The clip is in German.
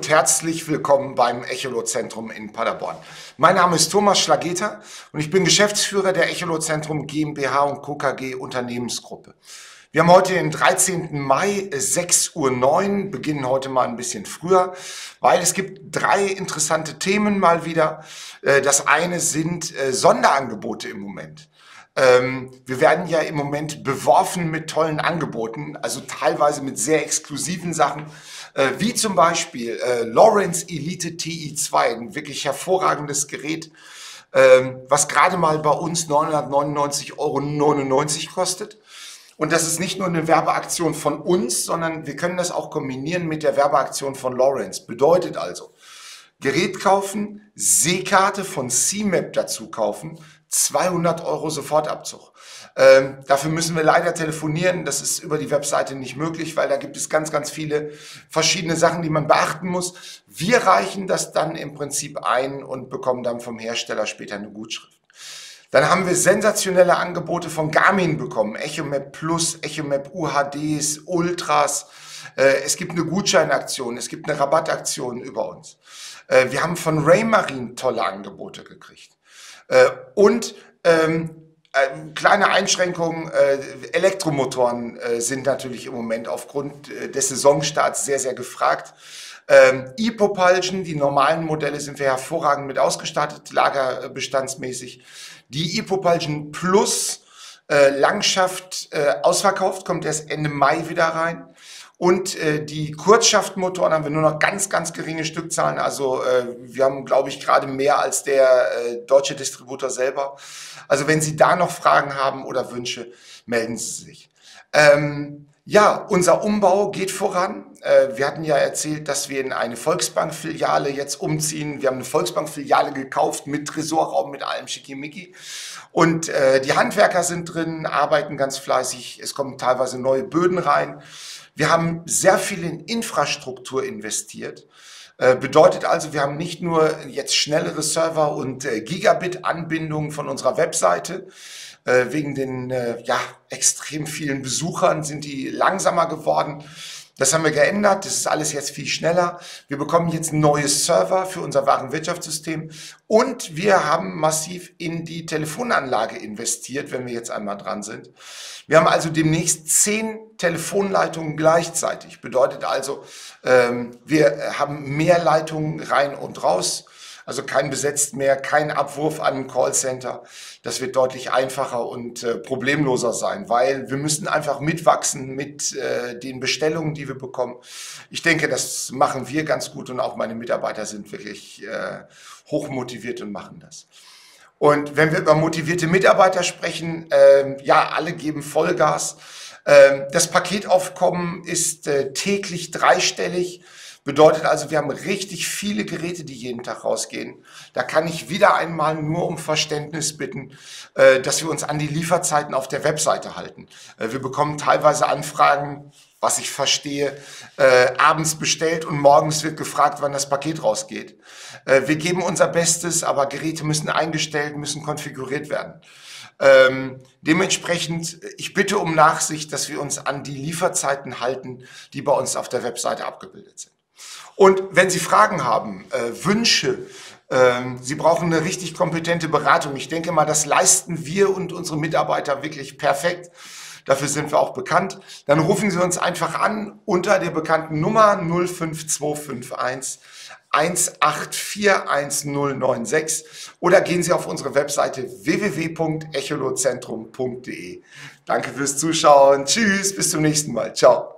und herzlich willkommen beim Echolot-Zentrum in Paderborn. Mein Name ist Thomas Schlageter und ich bin Geschäftsführer der Echolot-Zentrum GmbH und Co. KG Unternehmensgruppe. Wir haben heute den 13. Mai, 6:09 Uhr, beginnen heute mal ein bisschen früher, weil es gibt drei interessante Themen mal wieder. Das eine sind Sonderangebote im Moment. Wir werden ja im Moment beworfen mit tollen Angeboten, also teilweise mit sehr exklusiven Sachen, wie zum Beispiel Lawrence Elite TI2, ein wirklich hervorragendes Gerät, was gerade mal bei uns 999,99 € kostet. Und das ist nicht nur eine Werbeaktion von uns, sondern wir können das auch kombinieren mit der Werbeaktion von Lawrence. Bedeutet also, Gerät kaufen, Seekarte von C-Map dazu kaufen, 200 € Sofortabzug. Dafür müssen wir leider telefonieren, das ist über die Webseite nicht möglich, weil da gibt es ganz, ganz viele verschiedene Sachen, die man beachten muss. Wir reichen das dann im Prinzip ein und bekommen dann vom Hersteller später eine Gutschrift. Dann haben wir sensationelle Angebote von Garmin bekommen, EchoMap Plus, EchoMap UHDs, Ultras. Es gibt eine Gutscheinaktion, es gibt eine Rabattaktion über uns. Wir haben von Raymarine tolle Angebote gekriegt. Kleine Einschränkungen, Elektromotoren sind natürlich im Moment aufgrund des Saisonstarts sehr, sehr gefragt. E-Propulsion, die normalen Modelle sind wir hervorragend mit ausgestattet, lagerbestandsmäßig. Die E-Propulsion Plus Langschaft ausverkauft, kommt erst Ende Mai wieder rein. Und die Kurzschaftmotoren haben wir nur noch ganz, ganz geringe Stückzahlen. Also wir haben, glaube ich, gerade mehr als der deutsche Distributor selber. Also wenn Sie da noch Fragen haben oder Wünsche, melden Sie sich. Ja, unser Umbau geht voran. Wir hatten ja erzählt, dass wir in eine Volksbank-Filiale jetzt umziehen. Wir haben eine Volksbank-Filiale gekauft mit Tresorraum, mit allem Schickimicki. Und die Handwerker sind drin, arbeiten ganz fleißig. Es kommen teilweise neue Böden rein. Wir haben sehr viel in Infrastruktur investiert. Bedeutet also, wir haben nicht nur jetzt schnellere Server und Gigabit-Anbindungen von unserer Webseite. Wegen den extrem vielen Besuchern sind die langsamer geworden. Das haben wir geändert, das ist alles jetzt viel schneller. Wir bekommen jetzt neue Server für unser Warenwirtschaftssystem und wir haben massiv in die Telefonanlage investiert, wenn wir jetzt einmal dran sind. Wir haben also demnächst 10 Telefonleitungen gleichzeitig. Bedeutet also, wir haben mehr Leitungen rein und raus. Also kein besetzt mehr, kein Abwurf an ein Callcenter. Das wird deutlich einfacher und problemloser sein, weil wir müssen einfach mitwachsen mit den Bestellungen, die wir bekommen. Ich denke, das machen wir ganz gut und auch meine Mitarbeiter sind wirklich hochmotiviert und machen das. Und wenn wir über motivierte Mitarbeiter sprechen, ja, alle geben Vollgas. Das Paketaufkommen ist täglich dreistellig. Bedeutet also, wir haben richtig viele Geräte, die jeden Tag rausgehen. Da kann ich wieder einmal nur um Verständnis bitten, dass wir uns an die Lieferzeiten auf der Webseite halten. Wir bekommen teilweise Anfragen, was ich verstehe, abends bestellt und morgens wird gefragt, wann das Paket rausgeht. Wir geben unser Bestes, aber Geräte müssen eingestellt, müssen konfiguriert werden. Dementsprechend, ich bitte um Nachsicht, dass wir uns an die Lieferzeiten halten, die bei uns auf der Webseite abgebildet sind. Und wenn Sie Fragen haben, Wünsche, Sie brauchen eine richtig kompetente Beratung. Ich denke mal, das leisten wir und unsere Mitarbeiter wirklich perfekt. Dafür sind wir auch bekannt. Dann rufen Sie uns einfach an unter der bekannten Nummer 05251 1841096 oder gehen Sie auf unsere Webseite www.echolotzentrum.de. Danke fürs Zuschauen. Tschüss, bis zum nächsten Mal. Ciao.